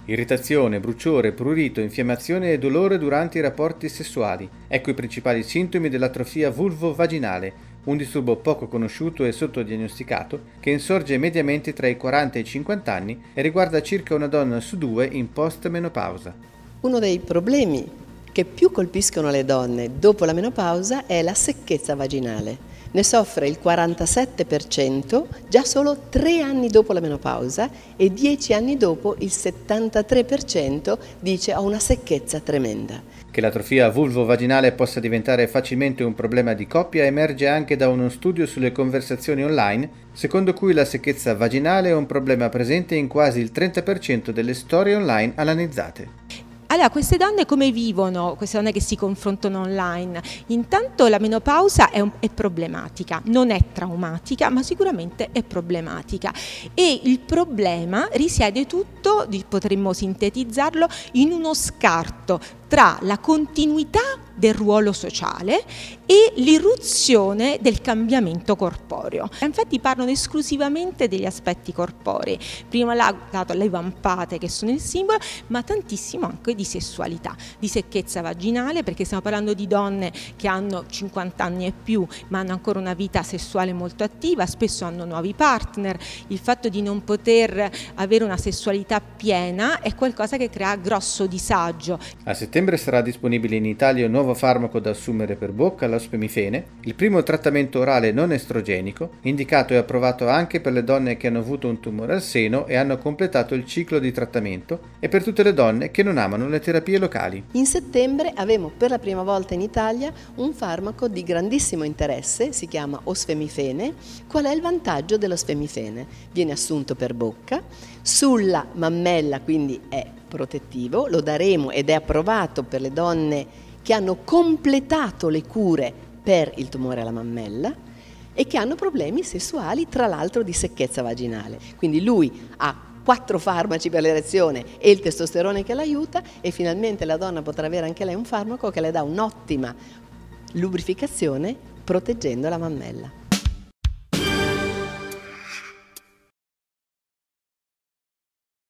Irritazione, bruciore, prurito, infiammazione e dolore durante i rapporti sessuali. Ecco i principali sintomi dell'atrofia vulvo-vaginale, un disturbo poco conosciuto e sottodiagnosticato che insorge mediamente tra i 40 e i 50 anni e riguarda circa una donna su due in post-menopausa. Uno dei problemi che più colpiscono le donne dopo la menopausa è la secchezza vaginale. Ne soffre il 47% già solo 3 anni dopo la menopausa e 10 anni dopo il 73% dice ho una secchezza tremenda. Che l'atrofia vulvo-vaginale possa diventare facilmente un problema di coppia emerge anche da uno studio sulle conversazioni online, secondo cui la secchezza vaginale è un problema presente in quasi il 30% delle storie online analizzate. Allora, queste donne come vivono, queste donne che si confrontano online? Intanto la menopausa è problematica, non è traumatica, ma sicuramente è problematica e il problema risiede tutto, potremmo sintetizzarlo, in uno scarto tra la continuità del ruolo sociale e l'irruzione del cambiamento corporeo. Infatti parlano esclusivamente degli aspetti corporei, prima dato le vampate che sono il simbolo, ma tantissimo anche di sessualità, di secchezza vaginale, perché stiamo parlando di donne che hanno 50 anni e più, ma hanno ancora una vita sessuale molto attiva, spesso hanno nuovi partner, il fatto di non poter avere una sessualità piena è qualcosa che crea grosso disagio. A settembre sarà disponibile in Italia un nuovo farmaco da assumere per bocca, l'osfemifene, il primo trattamento orale non estrogenico, indicato e approvato anche per le donne che hanno avuto un tumore al seno e hanno completato il ciclo di trattamento e per tutte le donne che non amano le terapie locali. In settembre avremo per la prima volta in Italia un farmaco di grandissimo interesse, si chiama osfemifene. Qual è il vantaggio dell'osfemifene? Viene assunto per bocca, sulla mammella, quindi è protettivo, lo daremo ed è approvato per le donne che hanno completato le cure per il tumore alla mammella e che hanno problemi sessuali, tra l'altro di secchezza vaginale. Quindi lui ha 4 farmaci per l'erezione e il testosterone che l'aiuta e finalmente la donna potrà avere anche lei un farmaco che le dà un'ottima lubrificazione proteggendo la mammella.